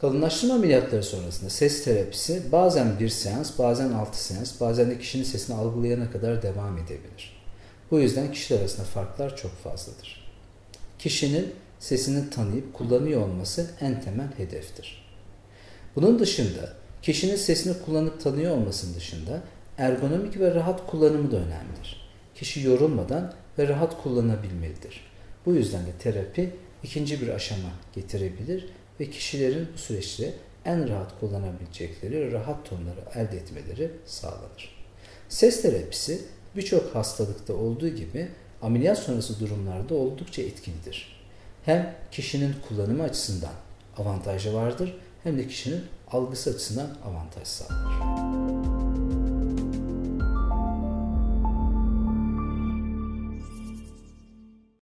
Kalınlaştırma ameliyatları sonrasında ses terapisi bazen bir seans, bazen 6 seans, bazen de kişinin sesini algılayana kadar devam edebilir. Bu yüzden kişiler arasında farklar çok fazladır. Kişinin sesini tanıyıp kullanıyor olması en temel hedeftir. Bunun dışında kişinin sesini kullanıp tanıyor olmasının dışında ergonomik ve rahat kullanımı da önemlidir. Kişi yorulmadan ve rahat kullanabilmelidir. Bu yüzden de terapi ikinci bir aşama getirebilir ve kişilerin bu süreçte en rahat kullanabilecekleri rahat tonları elde etmeleri sağlanır. Ses terapisi birçok hastalıkta olduğu gibi ameliyat sonrası durumlarda oldukça etkilidir. Hem kişinin kullanımı açısından avantajı vardır hem de kişinin algısı açısından avantaj sağlar.